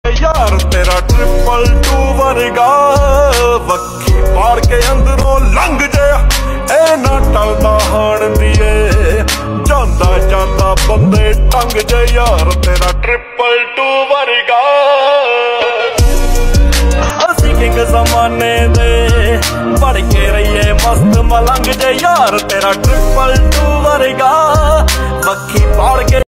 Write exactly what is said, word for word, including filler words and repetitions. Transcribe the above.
यार तेरा triple two वर्गा वक्खी पाड़ के अंदरों लंघ जाया ए ना टलदा हाण दिए जांदा जांदा बंदे टंग जे यार तेरा ट्रिपल टू वर्गा असी किंग जमाने दे बढ़ के रहिए मस्त मलंग जे यार तेरा ट्रिपल टू वर्गा वक्खी पाड़ के